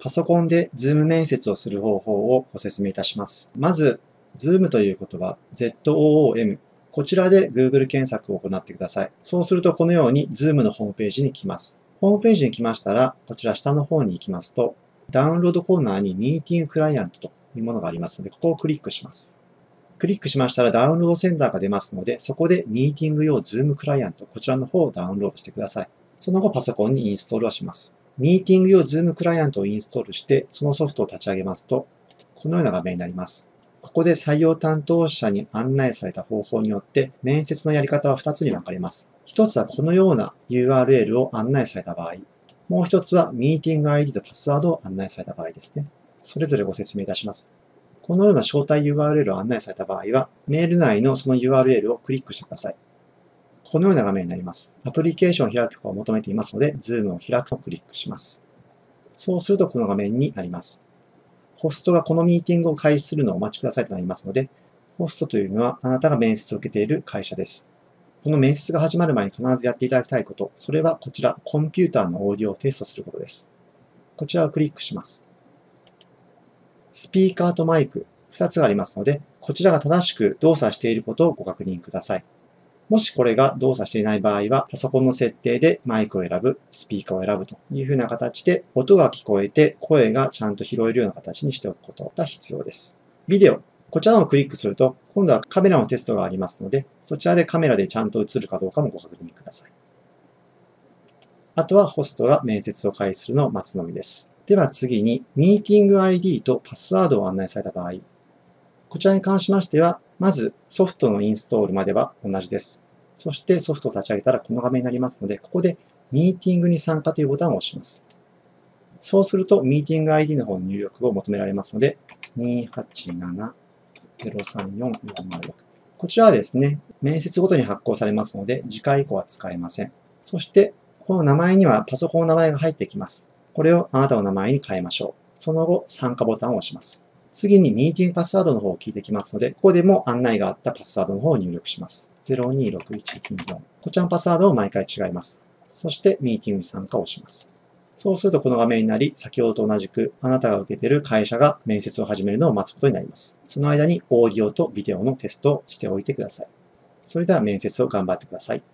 パソコンで Zoom 面接をする方法をご説明いたします。まず、Zoom という言葉、ZOOM。こちらで Google 検索を行ってください。そうするとこのように Zoom のホームページに来ます。ホームページに来ましたら、こちら下の方に行きますと、ダウンロードコーナーにミーティングクライアントというものがありますので、ここをクリックします。クリックしましたらダウンロードセンターが出ますので、そこでミーティング用 Zoom クライアント、こちらの方をダウンロードしてください。その後パソコンにインストールをします。ミーティング用 Zoom クライアントをインストールして、そのソフトを立ち上げますと、このような画面になります。ここで採用担当者に案内された方法によって、面接のやり方は2つに分かれます。1つはこのような URL を案内された場合、もう1つはミーティング ID とパスワードを案内された場合ですね。それぞれご説明いたします。このような招待 URL を案内された場合は、メール内のその URL をクリックしてください。このような画面になります。アプリケーションを開くかを求めていますので、Zoom を開くをクリックします。そうするとこの画面になります。ホストがこのミーティングを開始するのをお待ちくださいとなりますので、ホストというのはあなたが面接を受けている会社です。この面接が始まる前に必ずやっていただきたいこと、それはこちら、コンピューターのオーディオをテストすることです。こちらをクリックします。スピーカーとマイク、2つがありますので、こちらが正しく動作していることをご確認ください。もしこれが動作していない場合は、パソコンの設定でマイクを選ぶ、スピーカーを選ぶというふうな形で、音が聞こえて声がちゃんと拾えるような形にしておくことが必要です。ビデオ。こちらをクリックすると、今度はカメラのテストがありますので、そちらでカメラでちゃんと映るかどうかもご確認ください。あとはホストが面接を開始するのを待つのみです。では次に、ミーティング ID とパスワードを案内された場合、こちらに関しましては、まずソフトのインストールまでは同じです。そしてソフトを立ち上げたらこの画面になりますので、ここでミーティングに参加というボタンを押します。そうするとミーティング ID の方の入力を求められますので、287-034406。こちらはですね、面接ごとに発行されますので、次回以降は使えません。そして、この名前にはパソコンの名前が入ってきます。これをあなたの名前に変えましょう。その後、参加ボタンを押します。次にミーティングパスワードの方を聞いてきますので、ここでも案内があったパスワードの方を入力します。026124。こちらのパスワードを毎回違います。そしてミーティングに参加を押します。そうするとこの画面になり、先ほどと同じくあなたが受けている会社が面接を始めるのを待つことになります。その間にオーディオとビデオのテストをしておいてください。それでは面接を頑張ってください。